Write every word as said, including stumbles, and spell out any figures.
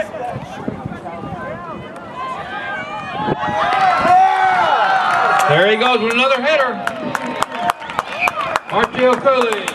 There he goes with another header. Archie Ocloolee.